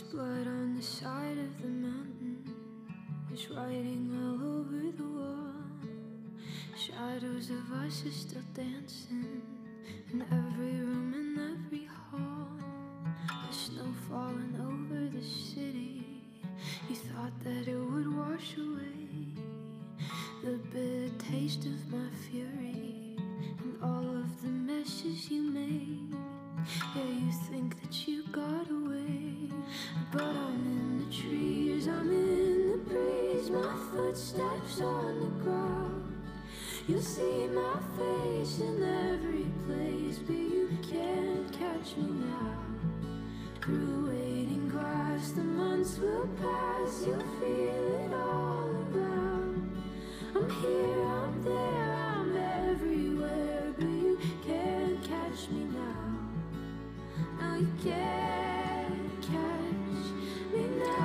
There's blood on the side of the mountain. There's writing all over the wall. Shadows of us are still dancing in every room and every hall. The snow falling over the city. You thought that it would wash away the bitter taste of my fury and all of the messes you made. Yeah, you think that you got away, but I'm in the trees, I'm in the breeze, my footsteps on the ground. You'll see my face in every place, but you can't catch me now. Through waiting grass, the months will pass, you'll feel it all around. I'm here, I'm there, I'm everywhere, but you can't catch me now. No, you can't catch me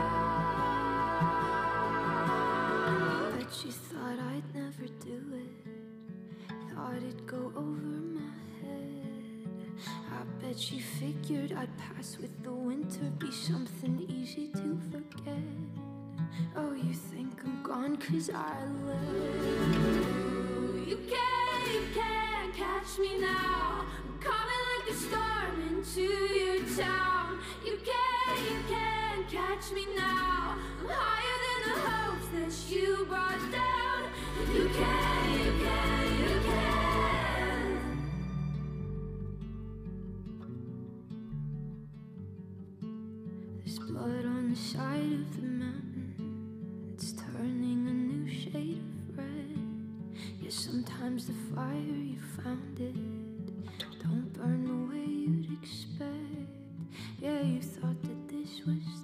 now. Bet you thought I'd never do it, thought it'd go over my head. I bet you figured I'd pass with the winter, be something easy to forget. Oh, you think I'm gone 'cause I left. You can't catch me now. I'm coming like a storm into your town. You can't catch me now. I'm higher than the hopes that you brought down. You can. There's blood on the side of the mountain. It's turning a new shade of red. Yeah, sometimes the fire you found it don't burn the way you'd expect. Yeah, you thought that this was